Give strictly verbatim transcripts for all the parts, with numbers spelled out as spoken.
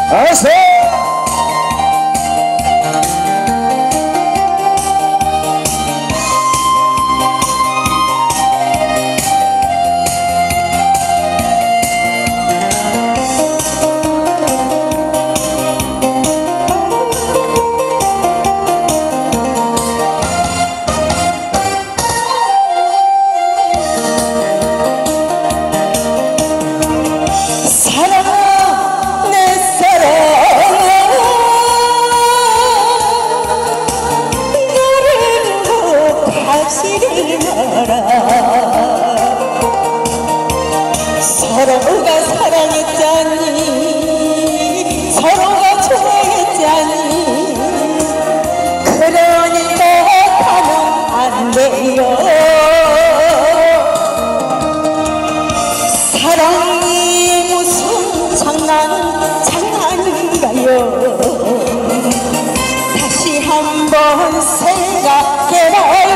어서 서로가 사랑했잖니 서로가 좋아했잖니 그러니까 가면 안 돼요. 사랑이 무슨 장난 장난인가요. 다시 한번 생각해봐요.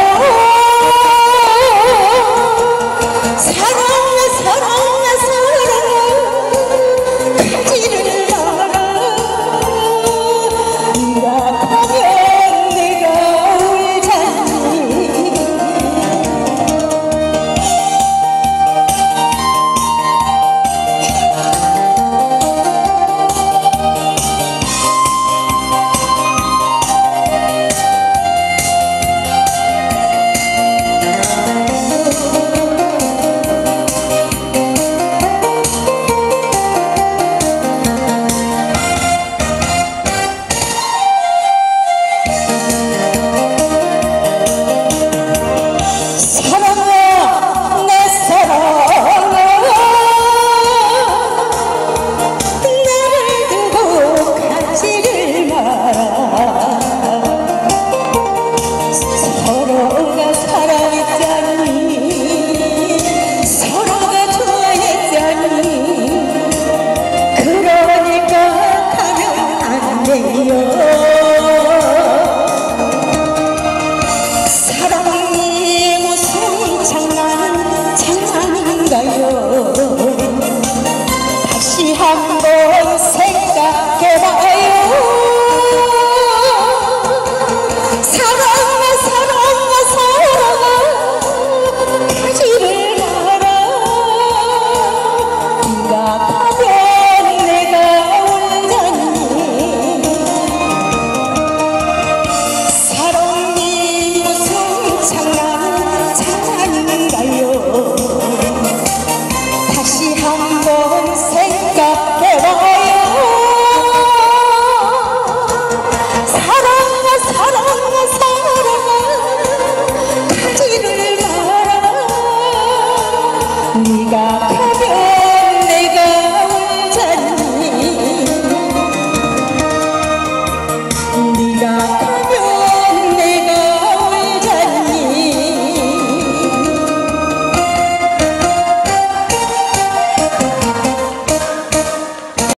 사랑이 무슨 장난 장난인가요. 다시 한번 생각해봐요. 사랑아 사랑아 사랑아 가지를 마라. 네가 가면 내가 울자니. 사랑이 무슨 장난 장난인가요. 다시 한번 생각해봐요. 사랑아 사랑아 사랑아 가지를 마라. 네가